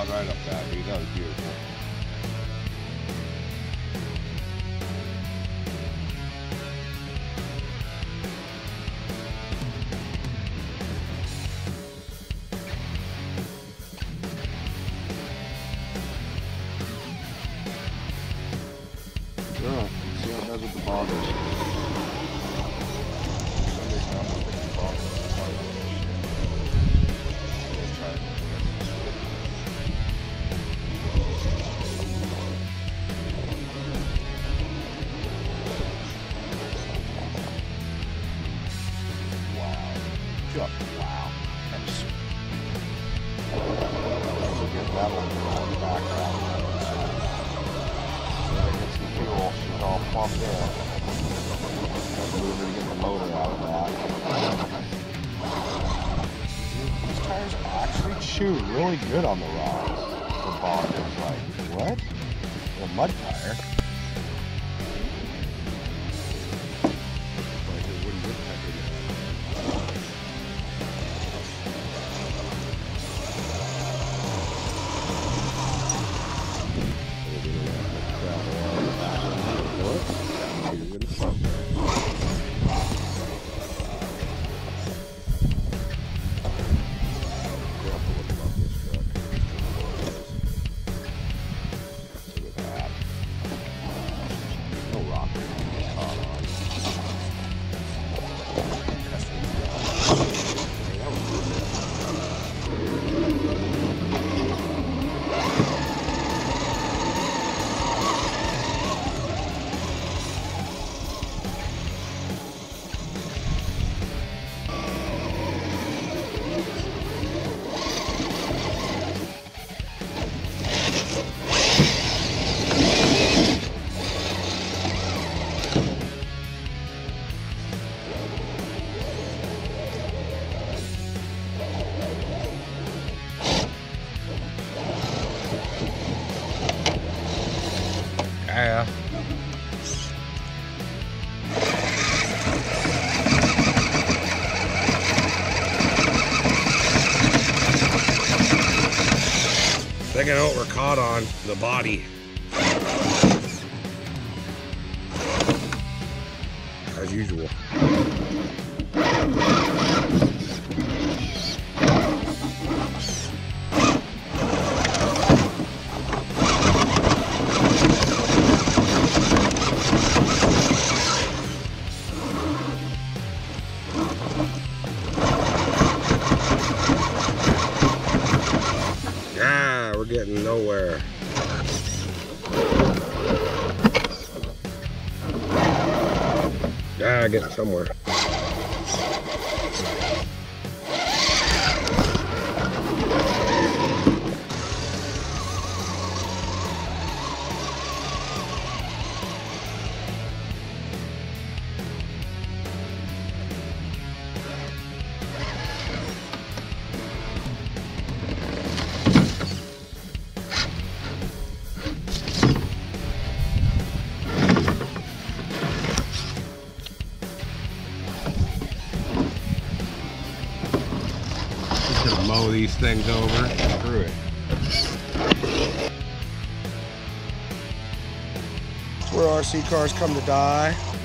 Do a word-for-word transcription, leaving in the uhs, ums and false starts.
clawed right up that, dude. That was beautiful. Yeah, see what it does with the boggers. Just wow. That's we'll get that one going back out. So that gets the fuel. She's all plumbed in. Move her to get the motor out of that. These tires actually chew really good on the rocks. The boggers, like, what? A mud tire. Yeah. I think I know what we're caught on, the body. As usual. Ah, we're getting nowhere. Ah, getting somewhere. Mow these things over. Screw it. It's where R C cars come to die.